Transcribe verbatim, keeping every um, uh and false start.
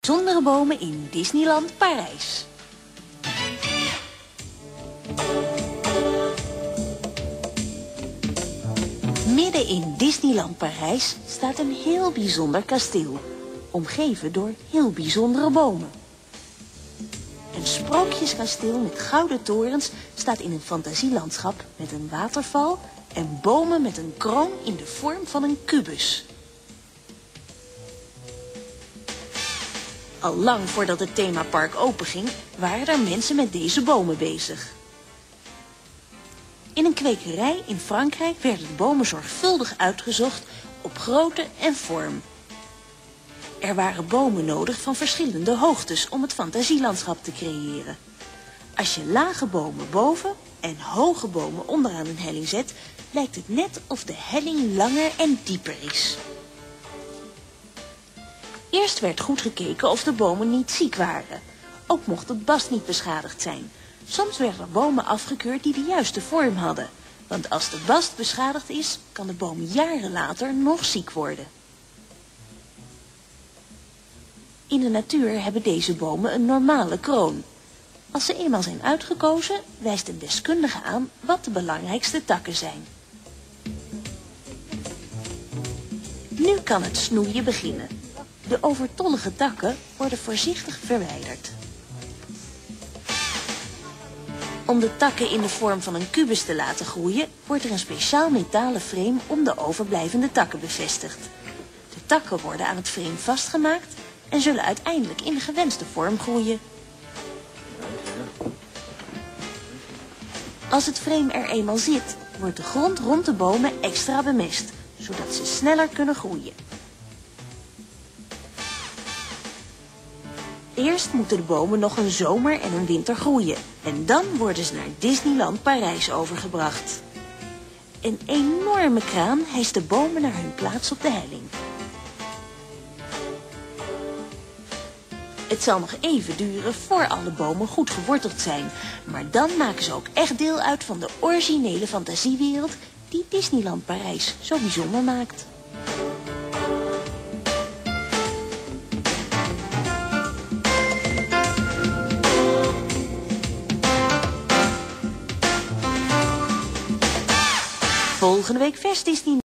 Bijzondere bomen in Disneyland Parijs. Midden in Disneyland Parijs staat een heel bijzonder kasteel, omgeven door heel bijzondere bomen. Een sprookjeskasteel met gouden torens staat in een fantasielandschap met een waterval en bomen met een kroon in de vorm van een kubus. Al lang voordat het themapark openging, waren er mensen met deze bomen bezig. In een kwekerij in Frankrijk werden de bomen zorgvuldig uitgezocht op grootte en vorm. Er waren bomen nodig van verschillende hoogtes om het fantasielandschap te creëren. Als je lage bomen boven en hoge bomen onderaan een helling zet, lijkt het net of de helling langer en dieper is. Eerst werd goed gekeken of de bomen niet ziek waren. Ook mocht het bast niet beschadigd zijn. Soms werden er bomen afgekeurd die de juiste vorm hadden. Want als de bast beschadigd is, kan de boom jaren later nog ziek worden. In de natuur hebben deze bomen een normale kroon. Als ze eenmaal zijn uitgekozen, wijst een deskundige aan wat de belangrijkste takken zijn. Nu kan het snoeien beginnen. De overtollige takken worden voorzichtig verwijderd. Om de takken in de vorm van een kubus te laten groeien, wordt er een speciaal metalen frame om de overblijvende takken bevestigd. De takken worden aan het frame vastgemaakt en zullen uiteindelijk in de gewenste vorm groeien. Als het frame er eenmaal zit, wordt de grond rond de bomen extra bemest, zodat ze sneller kunnen groeien. Eerst moeten de bomen nog een zomer en een winter groeien. En dan worden ze naar Disneyland Parijs overgebracht. Een enorme kraan hijst de bomen naar hun plaats op de helling. Het zal nog even duren voor alle bomen goed geworteld zijn. Maar dan maken ze ook echt deel uit van de originele fantasiewereld die Disneyland Parijs zo bijzonder maakt. Volgende week vers Disney.